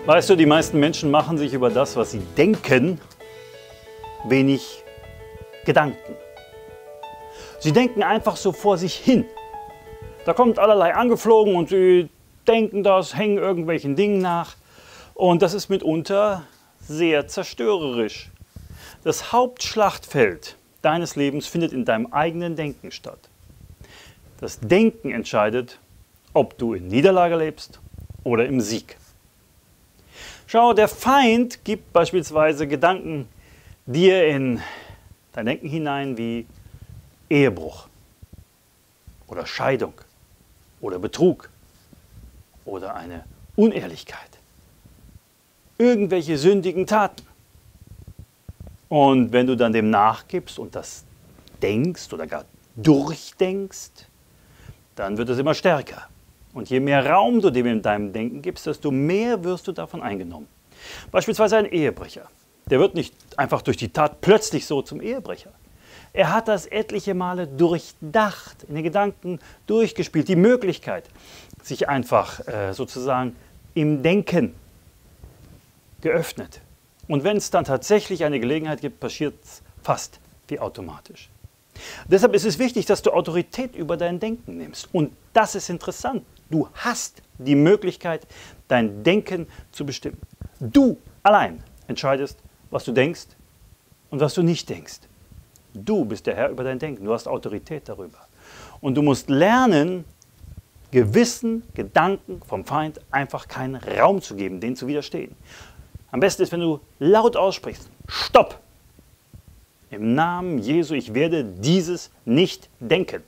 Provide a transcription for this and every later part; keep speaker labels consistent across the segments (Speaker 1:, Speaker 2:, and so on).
Speaker 1: Weißt du, die meisten Menschen machen sich über das, was sie denken, wenig Gedanken. Sie denken einfach so vor sich hin. Da kommt allerlei angeflogen und sie denken das, hängen irgendwelchen Dingen nach. Und das ist mitunter sehr zerstörerisch. Das Hauptschlachtfeld deines Lebens findet in deinem eigenen Denken statt. Das Denken entscheidet, ob du in Niederlage lebst oder im Sieg. Schau, der Feind gibt beispielsweise Gedanken dir in dein Denken hinein wie Ehebruch oder Scheidung oder Betrug oder eine Unehrlichkeit. Irgendwelche sündigen Taten. Und wenn du dann dem nachgibst und das denkst oder gar durchdenkst, dann wird es immer stärker. Und je mehr Raum du dem in deinem Denken gibst, desto mehr wirst du davon eingenommen. Beispielsweise ein Ehebrecher. Der wird nicht einfach durch die Tat plötzlich so zum Ehebrecher. Er hat das etliche Male durchdacht, in den Gedanken durchgespielt, die Möglichkeit, sich einfach sozusagen im Denken geöffnet. Und wenn es dann tatsächlich eine Gelegenheit gibt, passiert es fast wie automatisch. Deshalb ist es wichtig, dass du Autorität über dein Denken nimmst. Und das ist interessant. Du hast die Möglichkeit, dein Denken zu bestimmen. Du allein entscheidest, was du denkst und was du nicht denkst. Du bist der Herr über dein Denken. Du hast Autorität darüber. Und du musst lernen, gewissen Gedanken vom Feind einfach keinen Raum zu geben, denen zu widerstehen. Am besten ist, wenn du laut aussprichst: Stopp! Im Namen Jesu, ich werde dieses nicht denken.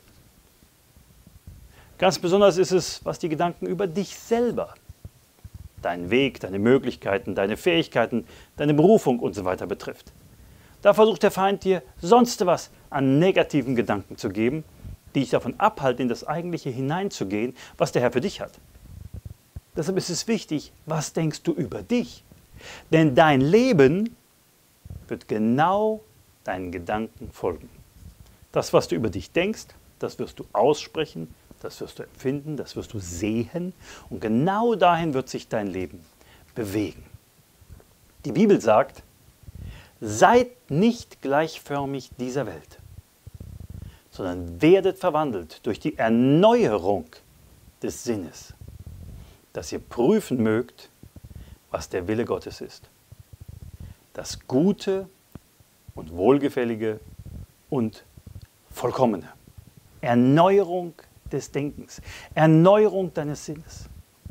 Speaker 1: Ganz besonders ist es, was die Gedanken über dich selber, deinen Weg, deine Möglichkeiten, deine Fähigkeiten, deine Berufung und so weiter betrifft. Da versucht der Feind dir sonst was an negativen Gedanken zu geben, die dich davon abhalten, in das Eigentliche hineinzugehen, was der Herr für dich hat. Deshalb ist es wichtig, was denkst du über dich? Denn dein Leben wird genau deinen Gedanken folgen. Das, was du über dich denkst, das wirst du aussprechen, das wirst du empfinden, das wirst du sehen und genau dahin wird sich dein Leben bewegen. Die Bibel sagt: Seid nicht gleichförmig dieser Welt, sondern werdet verwandelt durch die Erneuerung des Sinnes, dass ihr prüfen mögt, was der Wille Gottes ist. Das Gute und Wohlgefällige und Vollkommene. Erneuerung des Denkens, Erneuerung deines Sinnes.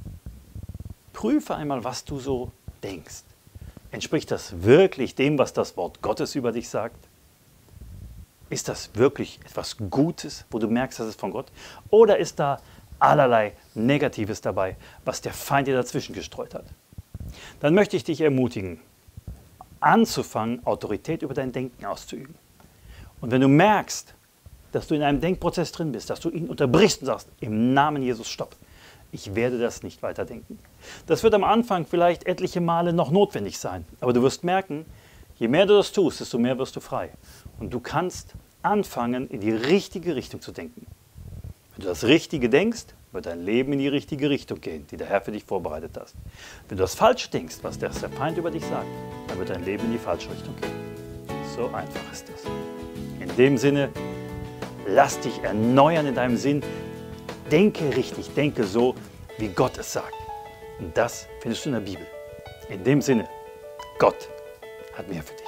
Speaker 1: Prüfe einmal, was du so denkst. Entspricht das wirklich dem, was das Wort Gottes über dich sagt? Ist das wirklich etwas Gutes, wo du merkst, das ist von Gott? Oder ist da allerlei Negatives dabei, was der Feind dir dazwischen gestreut hat? Dann möchte ich dich ermutigen, anzufangen, Autorität über dein Denken auszuüben. Und wenn du merkst, dass du in einem Denkprozess drin bist, dass du ihn unterbrichst und sagst: Im Namen Jesus, stopp, ich werde das nicht weiterdenken. Das wird am Anfang vielleicht etliche Male noch notwendig sein, aber du wirst merken, je mehr du das tust, desto mehr wirst du frei. Und du kannst anfangen, in die richtige Richtung zu denken. Wenn du das Richtige denkst, wird dein Leben in die richtige Richtung gehen, die der Herr für dich vorbereitet hat. Wenn du das Falsche denkst, was der Feind über dich sagt, dann wird dein Leben in die falsche Richtung gehen. So einfach ist das. In dem Sinne, lass dich erneuern in deinem Sinn. Denke richtig, denke so, wie Gott es sagt. Und das findest du in der Bibel. In dem Sinne, Gott hat mehr für dich.